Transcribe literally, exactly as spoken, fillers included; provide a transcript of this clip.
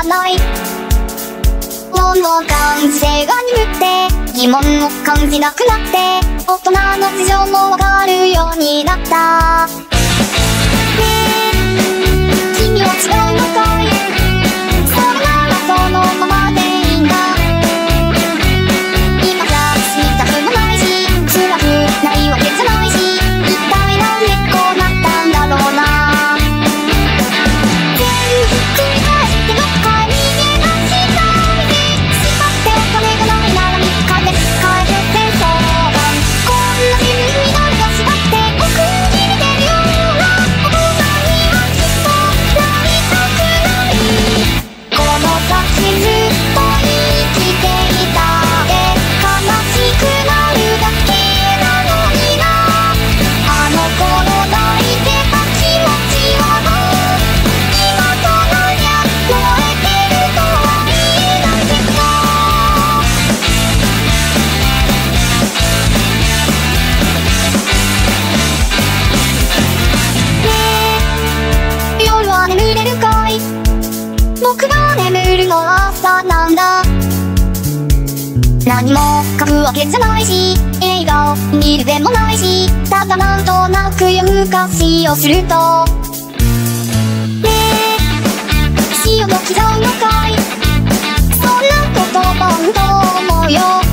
ない。もう感性が鈍って疑問を感じなくなって、大人の事情もわかるようになった。ねえ君は違うのかい。それならそのままでいいんだ。今じゃしたくもないし辛くないわけじゃないし、一体なんでこうなったんだろうな。全部ひっくり返してどっかに逃げ出したい。したってお金がないならみっかで帰るって相談。こんな自分になるがしだって僕に似てるような大人にはきっとなりたくない。この先ずっと生きていたって悲しくなるだけなのにな。あの頃抱いてた気持ちはもう今となりゃ燃えてるとは言えないけど。ねえ夜は眠れるかい。僕が眠るのは朝なんだ。何も書くわけじゃないし映画を見るでもないし、ただなんとなく夜更かしをすると、ねえ潮も刻むのかい。そんなこと本当思うよ。